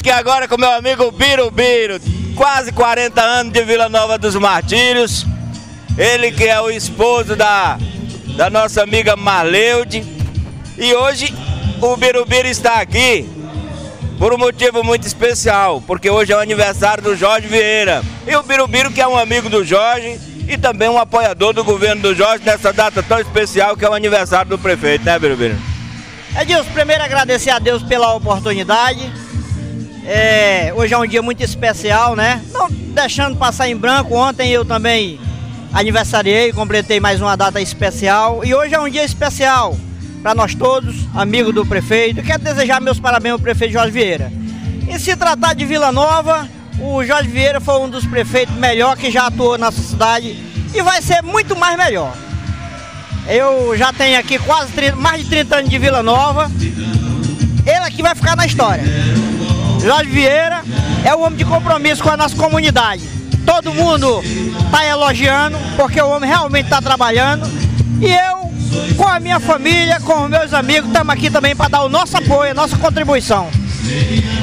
aqui agora com meu amigo Birubiru, quase 40 anos de Vila Nova dos Martírios. Ele que é o esposo da nossa amiga Marleude. E hoje o Birubiru está aqui por um motivo muito especial, porque hoje é o aniversário do Jorge Vieira. E o Birubiru, que é um amigo do Jorge e também um apoiador do governo do Jorge nessa data tão especial que é o aniversário do prefeito, né, Birubiru? Edilson, primeiro agradecer a Deus pela oportunidade. Hoje é um dia muito especial, né? Não deixando passar em branco, ontem eu também aniversariei, completei mais uma data especial. E hoje é um dia especial para nós todos, amigos do prefeito. Quero desejar meus parabéns ao prefeito Jorge Vieira. E se tratar de Vila Nova, o Jorge Vieira foi um dos prefeitos melhor que já atuou na cidade e vai ser muito mais melhor. Eu já tenho aqui mais de 30 anos de Vila Nova. Ele aqui vai ficar na história. Jorge Vieira é um homem de compromisso com a nossa comunidade. Todo mundo está elogiando, porque o homem realmente está trabalhando. E eu, com a minha família, com os meus amigos, estamos aqui também para dar o nosso apoio, a nossa contribuição.